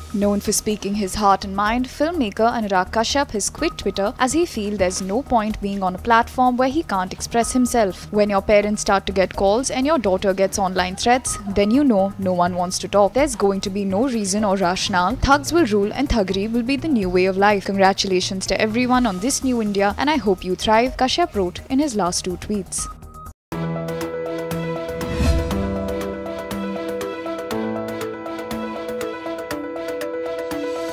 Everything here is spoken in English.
Known for speaking his heart and mind, filmmaker Anurag Kashyap has quit Twitter as he feels there's no point being on a platform where he can't express himself. When your parents start to get calls and your daughter gets online threats, then you know no one wants to talk. There's going to be no reason or rationale. Thugs will rule and thuggery will be the new way of life. Congratulations to everyone on this new India and I hope you thrive, Kashyap wrote in his last 2 tweets.